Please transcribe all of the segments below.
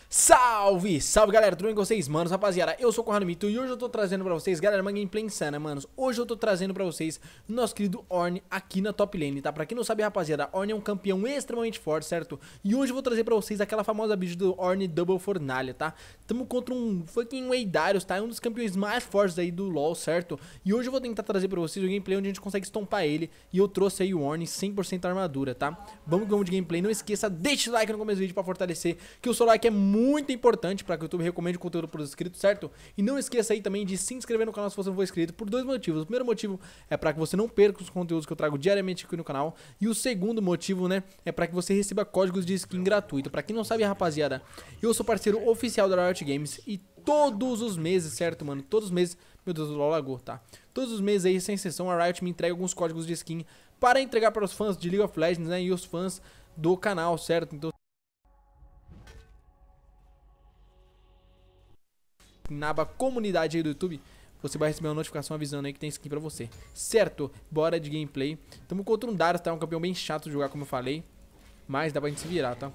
Salve, salve galera, tudo bem com vocês, manos? Rapaziada, eu sou o Conrado Mito e hoje eu tô trazendo pra vocês, galera, uma gameplay insana, manos. Hoje eu tô trazendo pra vocês o nosso querido Ornn aqui na top lane, tá? Pra quem não sabe, rapaziada, Ornn é um campeão extremamente forte, certo? E hoje eu vou trazer pra vocês aquela famosa build do Ornn Double Fornalha, tá? Tamo contra um fucking Waydarius, tá? É um dos campeões mais fortes aí do LoL, certo? E hoje eu vou tentar trazer pra vocês o gameplay onde a gente consegue estompar ele. E eu trouxe aí o Ornn 100% armadura, tá? Vamos que vamos de gameplay, não esqueça, deixa o like no começo do vídeo pra fortalecer, que o seu like é muito importante para que o YouTube recomende o conteúdo para os inscritos, certo? E não esqueça aí também de se inscrever no canal se você não for inscrito, por dois motivos. O primeiro motivo é para que você não perca os conteúdos que eu trago diariamente aqui no canal. E o segundo motivo, né, é para que você receba códigos de skin gratuito. Para quem não sabe, rapaziada, eu sou parceiro oficial da Riot Games e todos os meses, certo, mano? Todos os meses, meu Deus, o LoL lagou, tá? Todos os meses aí, sem exceção, a Riot me entrega alguns códigos de skin para entregar para os fãs de League of Legends, né, e os fãs do canal, certo? Então na aba comunidade aí do YouTube, você vai receber uma notificação avisando aí que tem skin pra você, certo? Bora de gameplay. Tamo contra um Darius, tá? Um campeão bem chato de jogar, como eu falei, mas dá pra gente se virar, tá?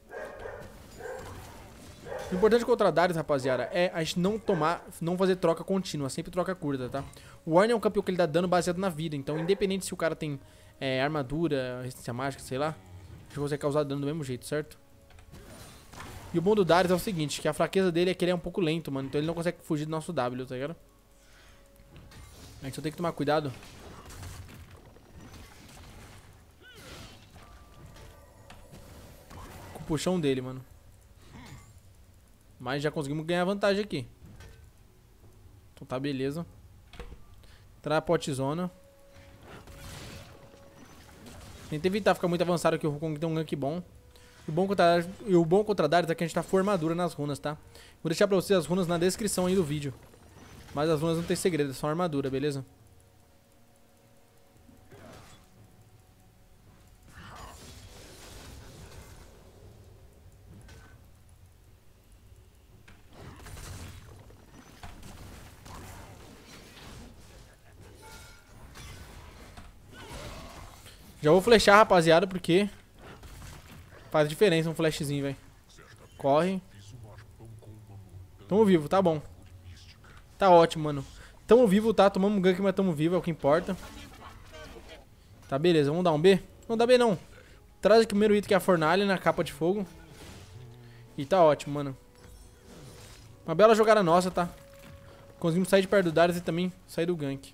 O importante contra Darius, rapaziada, é a gente não fazer troca contínua, sempre troca curta, tá? O Ornn é um campeão que ele dá dano baseado na vida, então independente se o cara tem armadura, resistência mágica, sei lá, a gente consegue causar dano do mesmo jeito, certo? E o bom do Darius é o seguinte, que a fraqueza dele é que ele é um pouco lento, mano. Então ele não consegue fugir do nosso W, tá ligado? A gente só tem que tomar cuidado. Com o puxão dele, mano. Mas já conseguimos ganhar vantagem aqui. Então tá, beleza. Entrar na potzona. Tenta evitar ficar muito avançado, que o Wukong tem um gank bom. E o bom contra Darius é que a gente tá com armadura nas runas, tá? Vou deixar pra vocês as runas na descrição aí do vídeo. Mas as runas não tem segredo, é só armadura, beleza? Já vou flechar, rapaziada, porque faz diferença um flashzinho, velho. Corre. Tamo vivo, tá bom. Tá ótimo, mano. Tamo vivo, tá? Tomamos um gank, mas tamo vivo, é o que importa. Tá, beleza. Vamos dar um B? Não dá B, não. Traz aqui o primeiro item, que é a fornalha na capa de fogo. E tá ótimo, mano. Uma bela jogada nossa, tá? Conseguimos sair de perto do Darius e também sair do gank.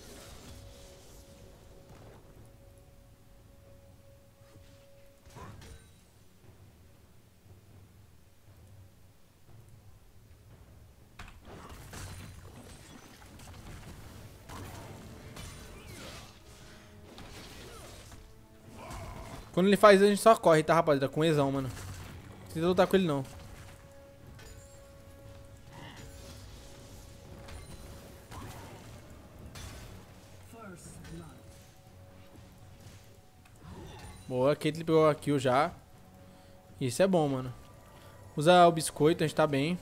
Quando ele faz isso, a gente só corre, tá, rapaziada? Com exão, mano. Não precisa lutar com ele, não. Boa, a Caitlyn pegou a kill já. Isso é bom, mano. Usa o biscoito, a gente tá bem.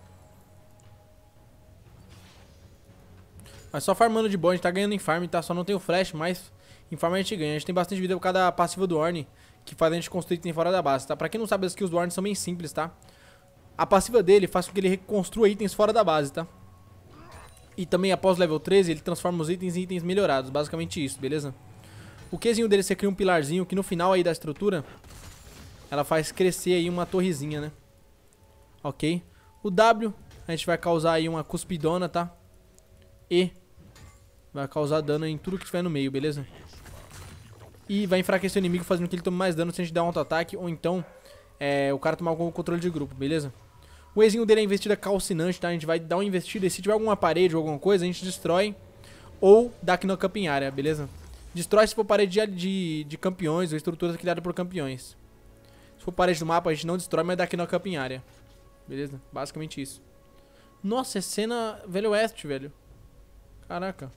Mas só farmando de boa, a gente tá ganhando em farm, tá? Só não tem o flash, mas em farm a gente ganha. A gente tem bastante vida por causa da passiva do Ornn, que faz a gente construir item fora da base, tá? Pra quem não sabe, as skills do Ornn são bem simples, tá? A passiva dele faz com que ele reconstrua itens fora da base, tá? E também após o level 13, ele transforma os itens em itens melhorados. Basicamente isso, beleza? O Qzinho dele, você cria um pilarzinho que no final aí da estrutura, ela faz crescer aí uma torrezinha, né? Ok? O W, a gente vai causar aí uma cuspidona, tá? E vai causar dano em tudo que tiver no meio, beleza? E vai enfraquecer o inimigo, fazendo que ele tome mais dano se a gente der um auto-ataque, ou então o cara tomar algum controle de grupo, beleza? O Ezinho dele é investida calcinante, tá? A gente vai dar uma investida e se tiver alguma parede ou alguma coisa, a gente destrói ou dá knock-up em área, beleza? Destrói se for parede de campeões ou estruturas criadas por campeões. Se for parede do mapa, a gente não destrói, mas dá knock-up em área. Beleza? Basicamente isso. Nossa, é cena Velho Oeste, velho. Caraca.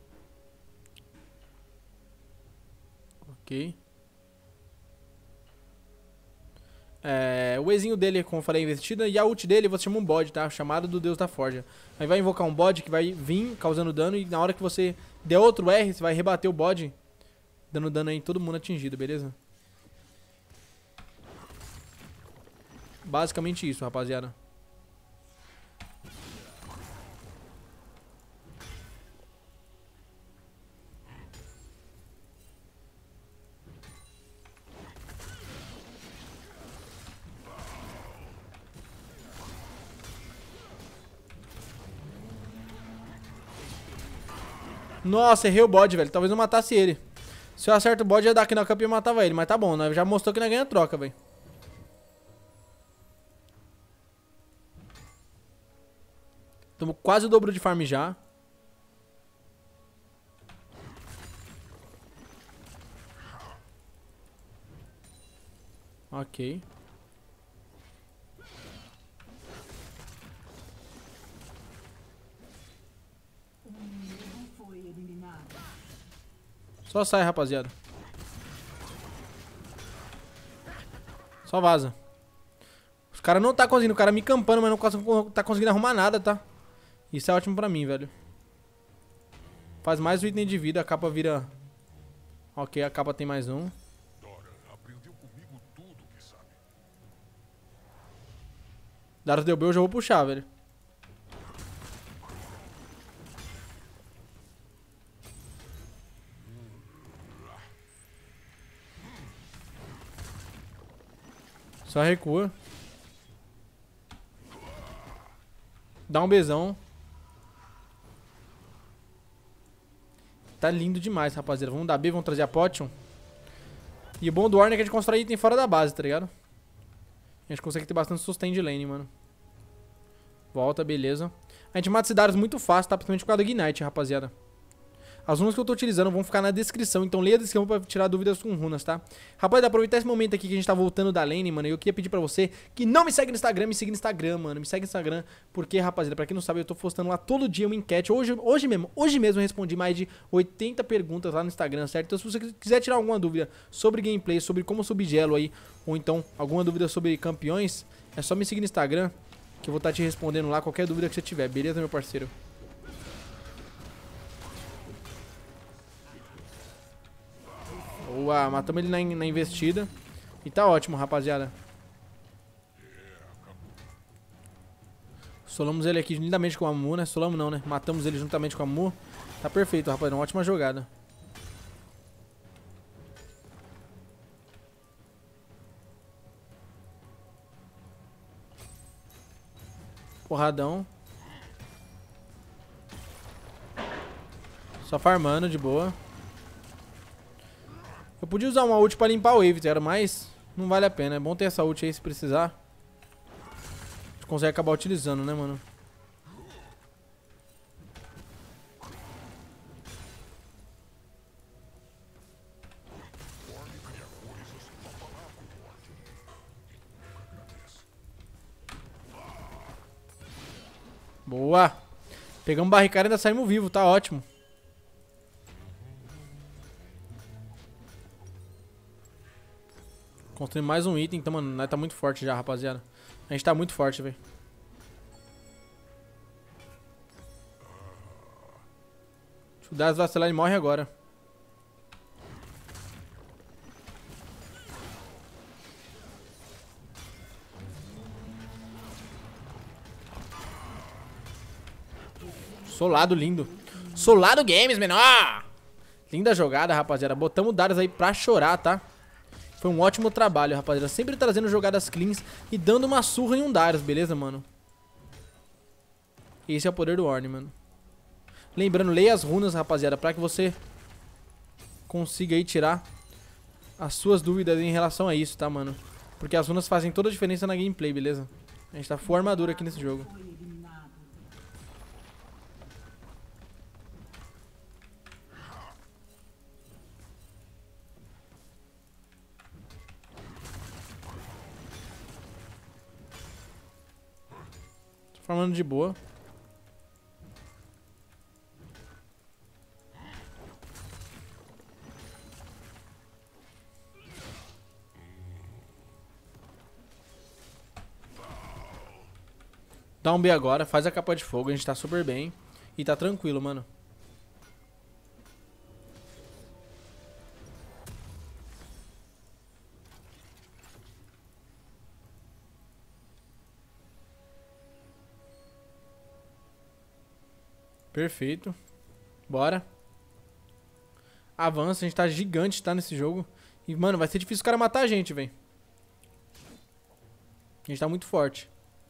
Ok. O Ezinho dele, como eu falei, é investida. E a ult dele, você chama um bode, tá? Chamado do Deus da Forja. Aí vai invocar um bode que vai vir causando dano. E na hora que você der outro R, você vai rebater o bode, dando dano aí em todo mundo atingido, beleza? Basicamente isso, rapaziada. Nossa, errei o bode, velho. Talvez eu matasse ele. Se eu acerto o bode, ia dar aqui na camp e eu matava ele. Mas tá bom, né? Já mostrou que não ganha troca, velho. Tamo quase o dobro de farm já. Ok. Só sai, rapaziada. Só vaza. Os caras não tá conseguindo. O cara me campando, mas não tá conseguindo arrumar nada, tá? Isso é ótimo pra mim, velho. Faz mais um item de vida. A capa vira... Ok, a capa tem mais um. Darius deu B, eu já vou puxar, velho. Só recua. Dá um Bzão. Tá lindo demais, rapaziada. Vamos dar B, vamos trazer a Potion. E o bom do Warner é que a gente constrói item fora da base, tá ligado? A gente consegue ter bastante sustain de lane, mano. Volta, beleza. A gente mata esse Darius muito fácil, tá? Principalmente por causa do Ignite, rapaziada. As runas que eu tô utilizando vão ficar na descrição, então leia a descrição pra tirar dúvidas com runas, tá? Rapaziada, aproveitar esse momento aqui que a gente tá voltando da lane, mano, e eu queria pedir pra você que não me segue no Instagram, me siga no Instagram, mano. Me segue no Instagram, porque, rapaziada, pra quem não sabe, eu tô postando lá todo dia uma enquete. Hoje mesmo eu respondi mais de 80 perguntas lá no Instagram, certo? Então se você quiser tirar alguma dúvida sobre gameplay, sobre como subir gelo aí, ou então alguma dúvida sobre campeões, é só me seguir no Instagram, que eu vou estar te respondendo lá qualquer dúvida que você tiver, beleza, meu parceiro? Boa, matamos ele na investida. E tá ótimo, rapaziada. Solamos ele aqui lindamente com a Mu, né? Solamos não, né? Matamos ele juntamente com a Mu. Tá perfeito, rapaziada. Uma ótima jogada. Porradão. Só farmando, de boa. Eu podia usar uma ult pra limpar o wave, tá? Mas não vale a pena. É bom ter essa ult aí se precisar. A gente consegue acabar utilizando, né, mano? Boa! Pegamos barricada e ainda saímos vivo, tá ótimo. Construímos mais um item, então, mano, nós tá muito forte já, rapaziada. A gente tá muito forte, velho. Se o Darius vacilar, ele morre agora. Solado lindo. Solado Games, menor! Linda jogada, rapaziada. Botamos o Darius aí pra chorar, tá? Foi um ótimo trabalho, rapaziada. Sempre trazendo jogadas cleans e dando uma surra em um Darius, beleza, mano? Esse é o poder do Ornn, mano. Lembrando, leia as runas, rapaziada, pra que você consiga aí tirar as suas dúvidas em relação a isso, tá, mano? Porque as runas fazem toda a diferença na gameplay, beleza? A gente tá full armadura aqui nesse jogo. Tô farmando de boa. Dá um B agora, faz a capa de fogo, a gente tá super bem. E tá tranquilo, mano. Perfeito. Bora. Avança, a gente tá gigante, tá, nesse jogo. E, mano, vai ser difícil o cara matar a gente, velho. A gente tá muito forte.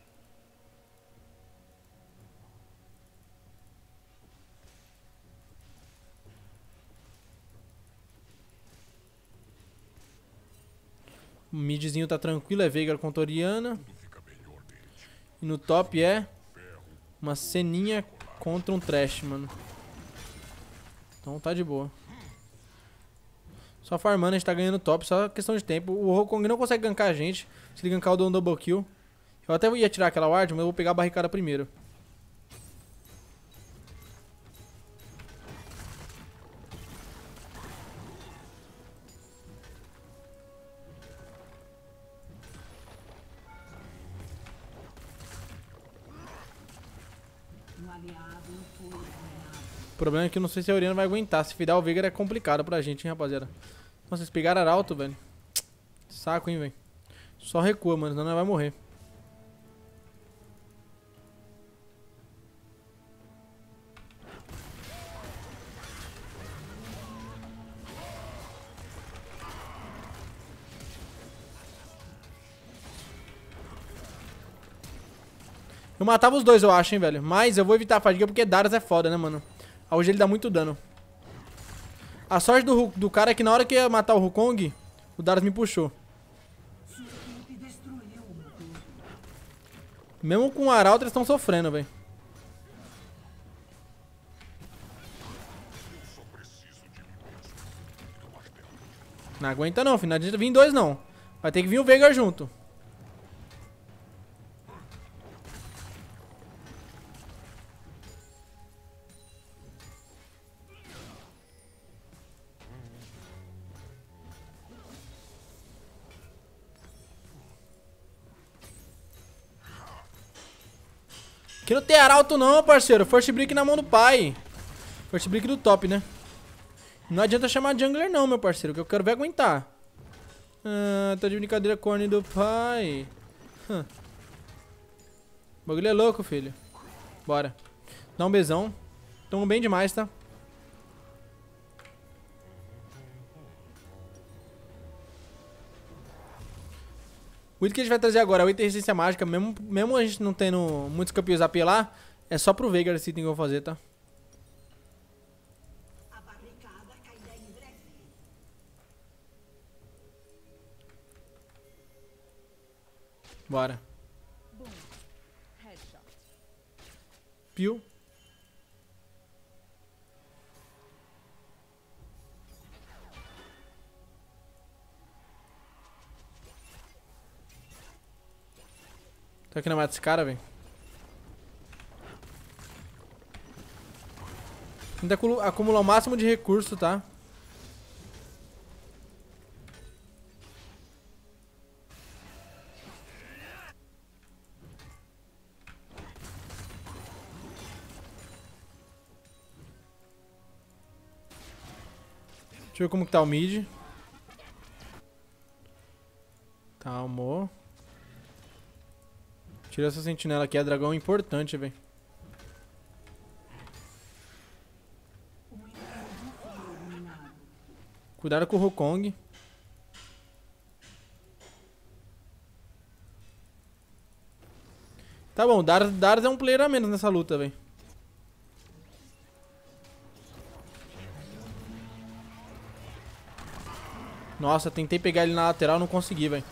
O midzinho tá tranquilo, é Veigar contra Orianna. E no top é uma ceninha contra um Thresh, mano. Então tá de boa. Só farmando, a gente tá ganhando top, só questão de tempo. O Wukong não consegue gankar a gente. Se ele gankar, eu dou um double kill. Eu até ia tirar aquela ward, mas eu vou pegar a barricada primeiro. O problema é que eu não sei se a Orianna vai aguentar. Se virar o Veigar é complicado pra gente, hein, rapaziada. Nossa, eles pegaram Arauto, velho. Saco, hein, velho. Só recua, mano, senão não vai morrer. Eu matava os dois, eu acho, hein, velho. Mas eu vou evitar a fadiga porque Darius é foda, né, mano. Hoje ele dá muito dano. A sorte do cara é que na hora que ia matar o Wukong, o Darius me puxou. Mesmo com o Arauto, eles estão sofrendo, velho. Não aguenta não, filho. Não adianta vir dois, não. Vai ter que vir o Veigar junto. Aqui não tem Arauto não, parceiro. First Brick na mão do pai. First Brick do top, né? Não adianta chamar Jungler não, meu parceiro, que eu quero ver aguentar. Ah, tá de brincadeira com o do pai. O bagulho é louco, filho. Bora. Dá um besão. Tamo bem demais, tá? O item que a gente vai trazer agora é o item de resistência mágica. Mesmo a gente não tendo muitos campeões AP lá, é só pro Veigar esse item que eu vou fazer, tá? Bora. Pio. Tô aqui na mata desse cara, velho. Tenta acumular o máximo de recurso, tá? Deixa eu ver como que tá o mid. Calmou. Tira essa sentinela aqui, é dragão importante, velho. Cuidado com o Wukong. Tá bom, Darius é um player a menos nessa luta, velho. Nossa, tentei pegar ele na lateral, não consegui, velho.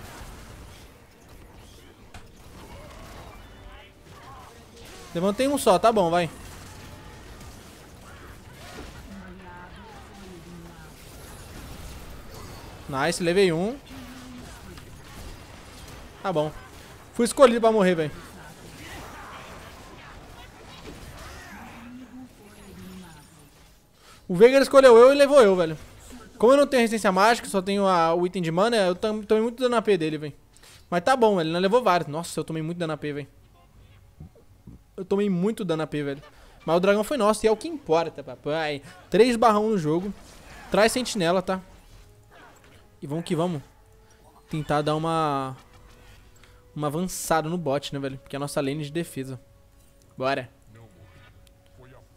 Levantei um só, tá bom, vai. Nice, levei um. Tá bom. Fui escolhido pra morrer, velho. O Veigar escolheu eu e levou eu, velho. Como eu não tenho resistência mágica, só tenho o item de mana, eu tomei muito dano AP dele, velho. Mas tá bom, ele não levou vários. Nossa, eu tomei muito dano AP, velho. Eu tomei muito dano AP, velho. Mas o dragão foi nosso e é o que importa, papai. 3/1 no jogo. Traz sentinela, tá? E vamos que vamos. Tentar dar uma avançada no bot, né, velho? Porque é a nossa lane de defesa. Bora.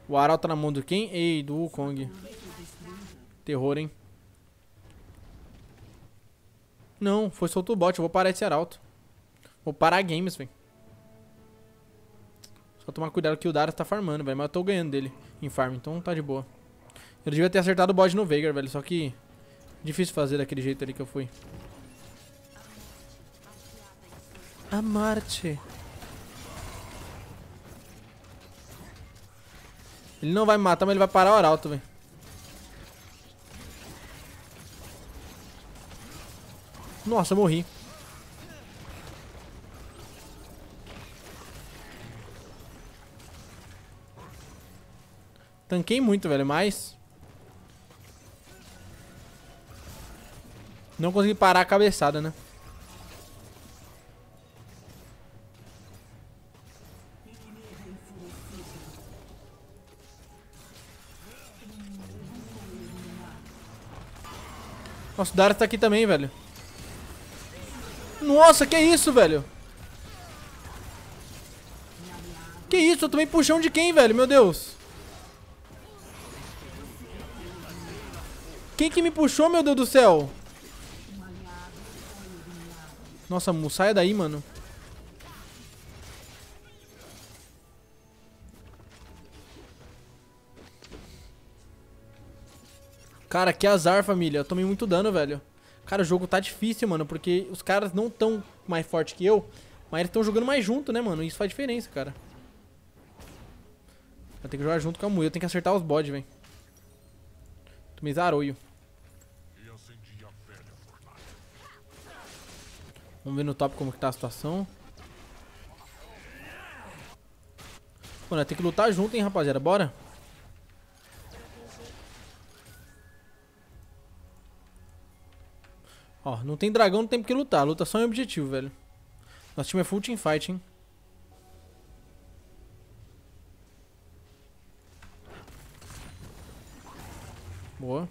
O Arauto tá na mão do quem? Ei, do Wukong. Terror, hein? Não, foi solto o bot. Eu vou parar esse Arauto. Vou parar games, velho. Só tomar cuidado que o Darius tá farmando, velho. Mas eu tô ganhando dele em farm, então tá de boa. Eu devia ter acertado o bot no Veigar, velho. Só que difícil fazer daquele jeito ali que eu fui. A Marte. Ele não vai me matar, mas ele vai parar o Arauto, velho. Nossa, eu morri. Tanquei muito, velho, mas não consegui parar a cabeçada, né? Nossa, o Darius tá aqui também, velho. Nossa, que isso, velho? Que isso? Eu tomei puxão de quem, velho? Meu Deus. Quem que me puxou, meu Deus do céu? Nossa, Mu, saia daí, mano. Cara, que azar, família. Eu tomei muito dano, velho. Cara, o jogo tá difícil, mano, porque os caras não tão mais fortes que eu, mas eles estão jogando mais junto, né, mano? Isso faz diferença, cara. Vou ter que jogar junto com a Mu. Eu tenho que acertar os bodes, velho. Tomei zaroio. Vamos ver no top como que tá a situação. Mano, tem que lutar junto, hein, rapaziada. Bora. Ó, não tem dragão, não tem por que lutar. Luta só em objetivo, velho. Nosso time é full teamfight, hein. Boa.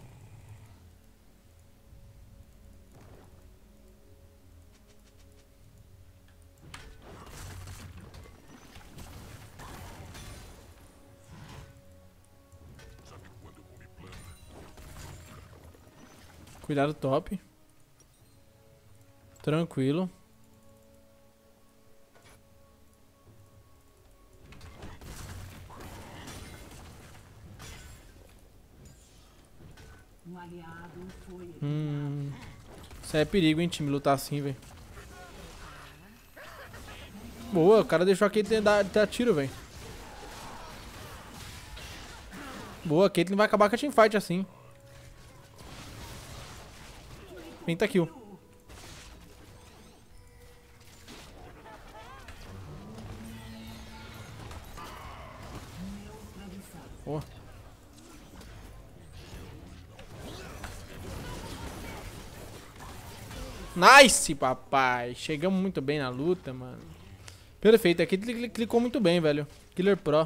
Cuidado top. Tranquilo. Isso aí é perigo, hein, time, lutar assim, velho. Boa, o cara deixou a Caitlyn dar tiro, velho. Boa, a Caitlyn vai acabar com a teamfight assim. Pentakill. Boa. Nice, papai. Chegamos muito bem na luta, mano. Perfeito. Aqui ele clicou muito bem, velho. Killer Pro.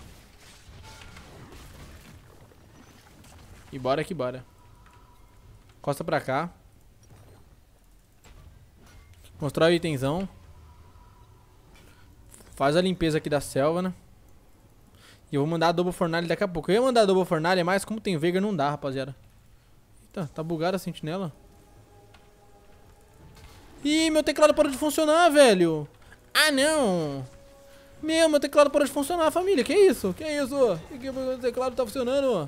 E bora que bora. Costa pra cá. Mostrar o itenzão. Faz a limpeza aqui da selva, né? E eu vou mandar a Double Fornalha daqui a pouco. Eu ia mandar a Double Fornalha, mas como tem Veigar não dá, rapaziada. Eita, tá bugada a sentinela. Ih, meu teclado parou de funcionar, velho. Ah, não. Meu teclado parou de funcionar, família. Que isso? Que isso? Que meu teclado tá funcionando?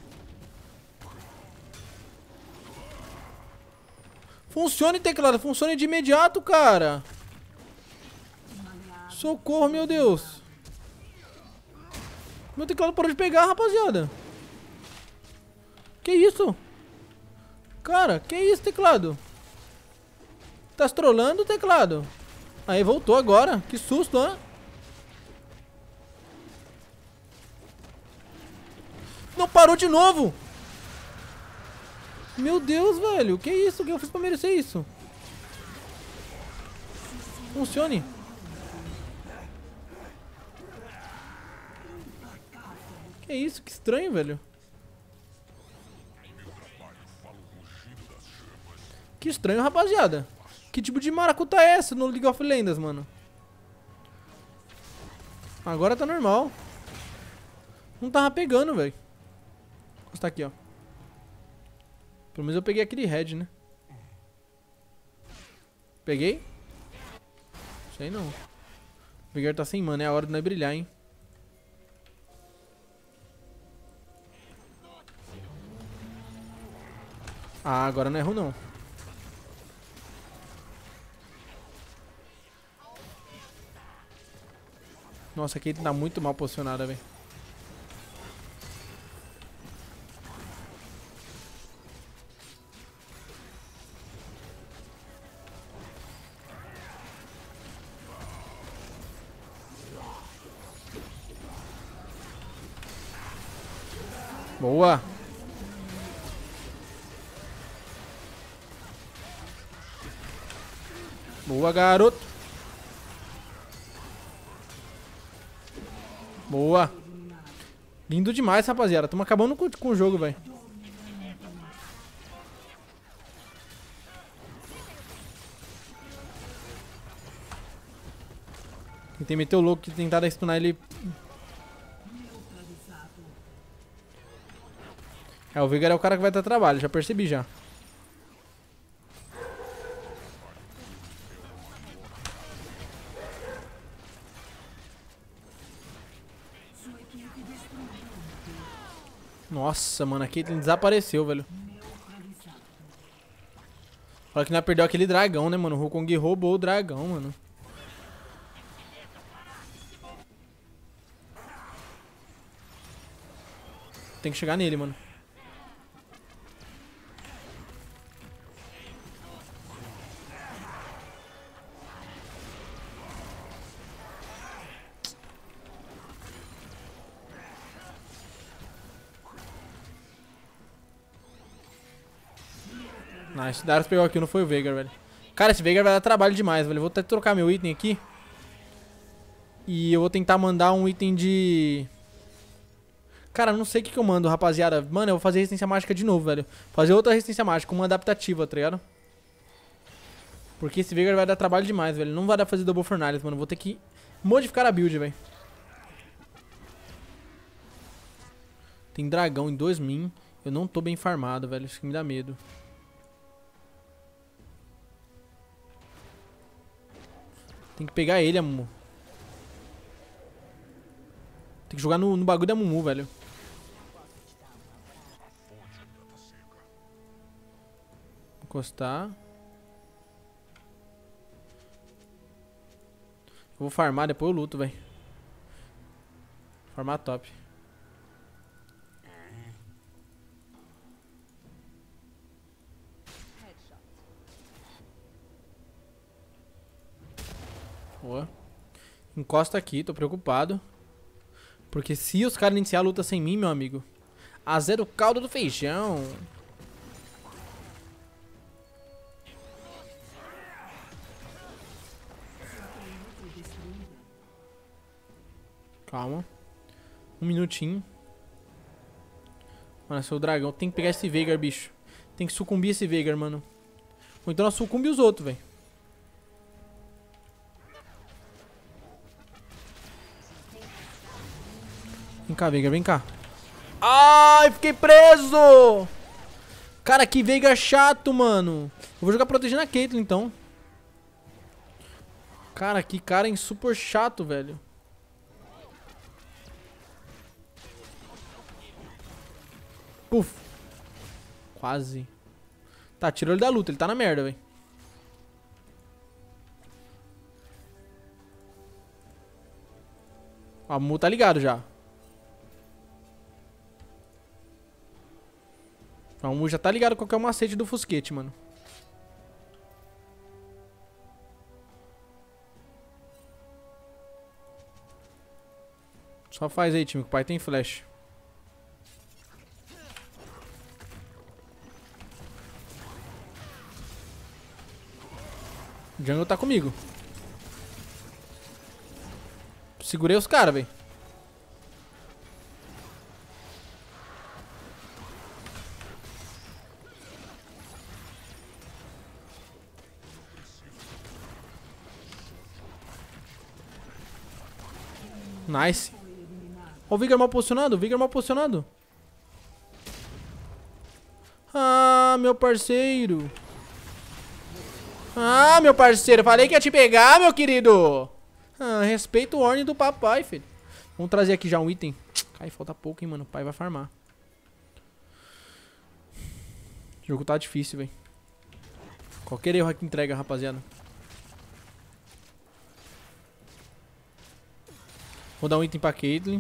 Funcione, teclado. Funcione de imediato, cara. Socorro, meu Deus. Meu teclado parou de pegar, rapaziada. Que isso? Cara, que isso, teclado? Tá trolando o teclado? Aí, voltou agora. Que susto, hein? Não, parou de novo. Meu Deus, velho. Que isso? O que eu fiz pra merecer isso? Funcione. Que isso? Que estranho, velho. Que estranho, rapaziada. Que tipo de maracuta é essa no League of Legends, mano? Agora tá normal. Não tava pegando, velho. Vou encostar aqui, ó. Pelo menos eu peguei aquele red, né? Peguei? Sei não. O Veigar tá sem mana, é a hora de nós brilhar, hein? Ah, agora não erro não. Nossa, aqui ele tá muito mal posicionada, velho. Boa. Boa, garoto. Boa. Lindo demais, rapaziada. Tamo acabando com o jogo, velho. Tentei meter o louco, tentar stunar ele. É, o Veigar é o cara que vai dar trabalho, já percebi já. Nossa, mano, a Caitlyn desapareceu, velho. Olha que nós perdeu aquele dragão, né, mano? O Wukong roubou o dragão, mano. Tem que chegar nele, mano. Nice, Darius pegou aqui, não foi o Veigar, velho. Cara, esse Veigar vai dar trabalho demais, velho. Eu vou até trocar meu item aqui. E eu vou tentar mandar um item de... Cara, não sei o que eu mando, rapaziada. Mano, eu vou fazer resistência mágica de novo, velho. Fazer outra resistência mágica, uma adaptativa, tá ligado? Porque esse Veigar vai dar trabalho demais, velho. Não vai dar pra fazer Double Fornalhas, mano. Vou ter que modificar a build, velho. Tem dragão em 2 min. Eu não tô bem farmado, velho. Isso que me dá medo. Tem que pegar ele, a Mumu. Tem que jogar no bagulho da Mumu, velho. Encostar. Eu vou farmar, depois eu luto, velho. Farmar top. Boa. Encosta aqui, tô preocupado. Porque se os caras iniciar a luta sem mim, meu amigo, azeda o caldo do feijão. Calma. 1 minutinho. Mano, seu dragão. Tem que pegar esse Veigar, bicho. Tem que sucumbir esse Veigar, mano. Ou então nós sucumbe os outros, velho. Vem cá, Veigar, vem cá. Ai, fiquei preso! Cara, que Veigar chato, mano. Eu vou jogar protegendo a Caitlyn, então. Cara, que cara super chato, velho. Puf. Quase. Tá, tirou ele da luta. Ele tá na merda, velho. A Mu tá ligado já. A Mu já tá ligado qual que é o macete do Fusquete, mano. Só faz aí, time, que o pai tem flash. O jungle tá comigo. Segurei os caras, velho. Nice. Ó o Veigar mal posicionado, o Veigar mal posicionado. Ah, meu parceiro. Ah, meu parceiro, falei que ia te pegar, meu querido. Ah, respeita o Ornn do papai, filho. Vamos trazer aqui já um item. Ai, falta pouco, hein, mano. O pai vai farmar. O jogo tá difícil, velho. Qualquer erro aqui entrega, rapaziada. Vou dar um item pra Caitlyn.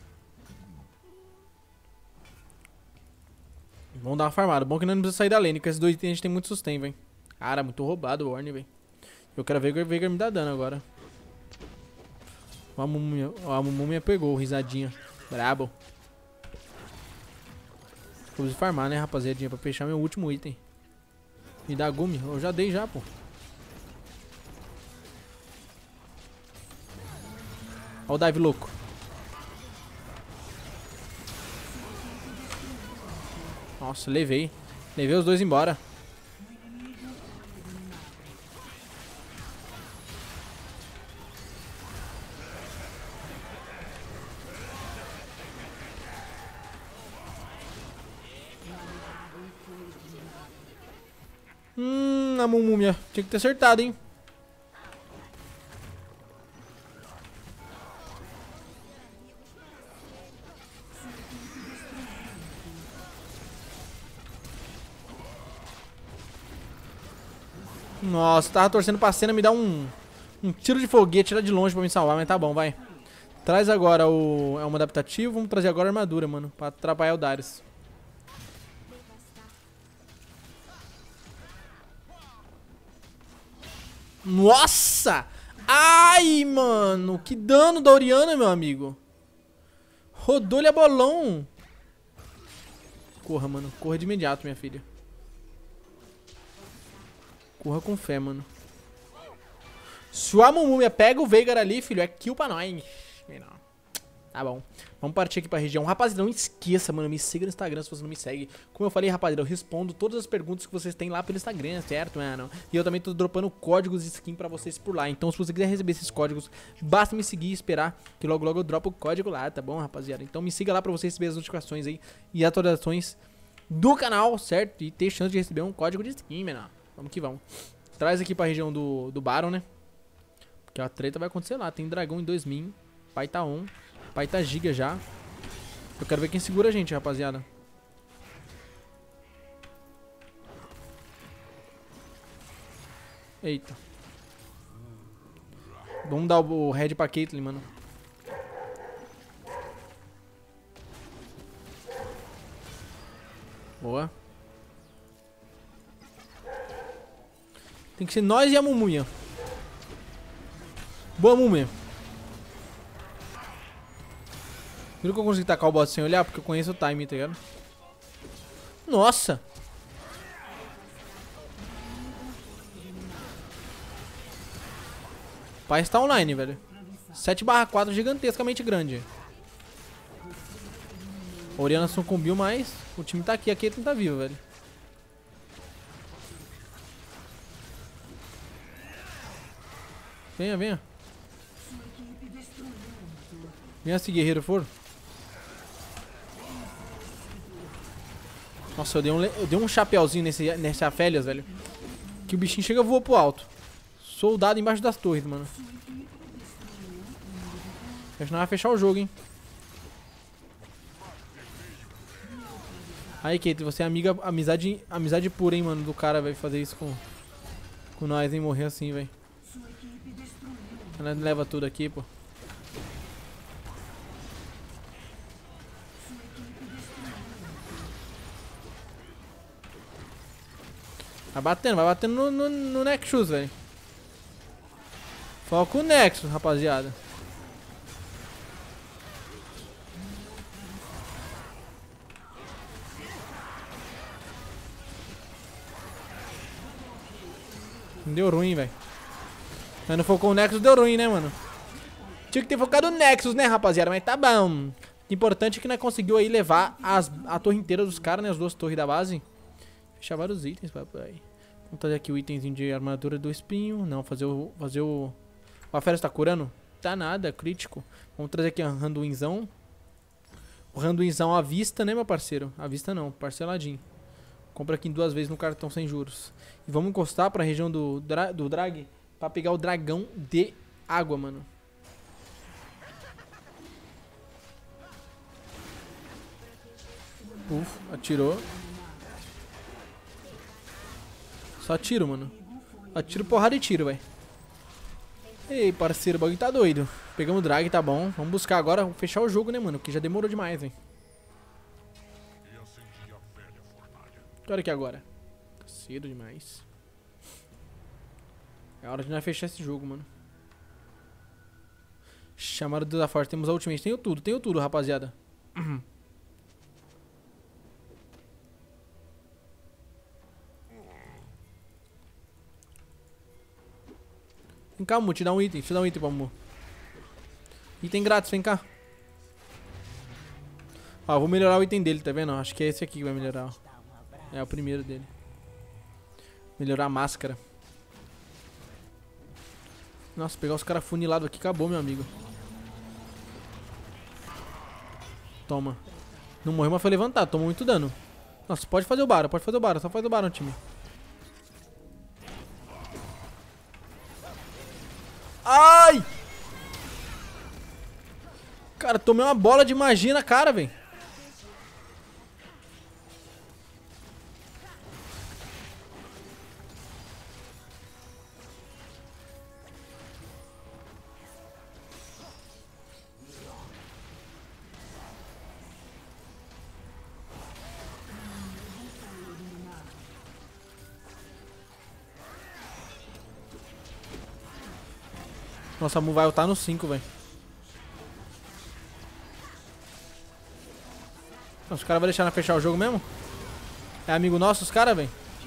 Vamos dar uma farmada. Bom que não precisa sair da lane, porque esses dois itens a gente tem muito sustain, velho. Cara, muito roubado o Ornn, velho. Eu quero ver o Veigar me dá dano agora. Ó, a Mumu me pegou, risadinha. Brabo. Preciso farmar, né, rapaziadinha, pra fechar meu último item. Me dá Gumi. Eu já dei já, pô. Ó o dive louco. Nossa, levei. Levei os dois embora. A Mumúmia. Tinha que ter acertado, hein. Nossa, tava torcendo pra cena me dar um tiro de foguete, tirar de longe pra me salvar, mas tá bom, vai. Traz agora o elmo adaptativo, vamos trazer agora a armadura, mano, pra atrapalhar o Darius. Nossa! Ai, mano, que dano da Orianna, meu amigo. Rodou-lhe a bolão. Corra, mano, corra de imediato, minha filha. Corra com fé, mano. Se o Amumumia pega o Veigar ali, filho, é kill pra nós. Tá bom. Vamos partir aqui pra região. Rapaziada, não esqueça, mano, me siga no Instagram se você não me segue. Como eu falei, rapaziada, eu respondo todas as perguntas que vocês têm lá pelo Instagram, certo, mano? E eu também tô dropando códigos de skin pra vocês por lá. Então, se você quiser receber esses códigos, basta me seguir e esperar que logo logo eu dropo o código lá, tá bom, rapaziada? Então me siga lá pra você receber as notificações aí e atualizações do canal, certo? E ter chance de receber um código de skin, mano. Vamos que vamos. Traz aqui pra região do Baron, né? Porque a treta vai acontecer lá. Tem dragão em 2000. Pai tá on. Pai tá giga já. Eu quero ver quem segura a gente, rapaziada. Eita. Vamos dar o red pra Caitlyn, mano. Boa. Tem que ser nós e a Mumuia. Boa, Mumuia. Viu que eu consegui tacar o bot sem olhar? Porque eu conheço o time, tá ligado? Nossa! O pai está online, velho. 7/4 gigantescamente grande. A Orianna sucumbiu, mas o time tá aqui. A Caitlyn tá viva, velho. Venha, venha. Venha se guerreiro for. Nossa, eu dei um chapéuzinho nesse Aphelios, velho. Que o bichinho chega e voa pro alto. Soldado embaixo das torres, mano. Acho que não vai fechar o jogo, hein. Aí, Kate, você é amizade pura, hein, mano, do cara, velho, fazer isso com nós, hein, morrer assim, velho. Ela leva tudo aqui, pô. Vai batendo no Nexus, velho. Foca o Nexus, rapaziada. Deu ruim, velho. Mas não focou o Nexus, deu ruim, né, mano? Tinha que ter focado no Nexus, né, rapaziada? Mas tá bom. O importante é que nós conseguiu aí levar a torre inteira dos caras, né? As duas torres da base. Fechar vários itens, papai. Vamos trazer aqui o itemzinho de armadura do espinho. Não, fazer o... O Aphelios tá curando? Tá nada, crítico. Vamos trazer aqui um Randuinzão. O randuinzão à vista, né, meu parceiro? À vista não, parceladinho. Compra aqui 2 vezes no cartão sem juros. E vamos encostar pra região do drag pra pegar o dragão de água, mano. Atirou. Só tiro, mano. Atiro, porrada e tiro, velho. Ei, parceiro, o bagulho tá doido. Pegamos o drag, tá bom. Vamos buscar agora, fechar o jogo, né, mano? Porque já demorou demais, velho. Que hora que é agora? Tá cedo demais. É hora de nós fechar esse jogo, mano. Chamaram do da Forte. Temos a ultimate. Tenho tudo, rapaziada. Vem cá, Mu, te dá um item. Te dá um item pra Mu. Item grátis, vem cá. Ó, vou melhorar o item dele, tá vendo? Acho que é esse aqui que vai melhorar, ó. É o primeiro dele. Melhorar a máscara. Nossa, pegar os caras funilados aqui acabou, meu amigo. Toma. Não morreu, mas foi levantado. Tomou muito dano. Nossa, pode fazer o Baron, pode fazer o Baron. Só faz o Baron, time. Ai! Cara, tomei uma bola de magia na cara, velho. Nossa, a Mu vai ultar no 5, velho. Os caras vão deixar nós fechar o jogo mesmo? É amigo nosso os caras, velho?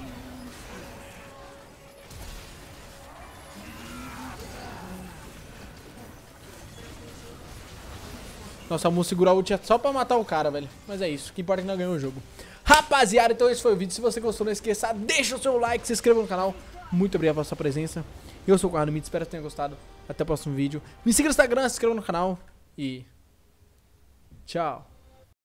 Nossa, a Mu segurar o ult só pra matar o cara, velho. Mas é isso, o que importa é que nós ganhamos o jogo. Rapaziada, então esse foi o vídeo. Se você gostou, não esqueça, deixa o seu like, se inscreva no canal. Muito obrigado pela sua presença. Eu sou o Conrado Mito, espero que tenha gostado. Até o próximo vídeo. Me siga no Instagram, se inscreva no canal e tchau.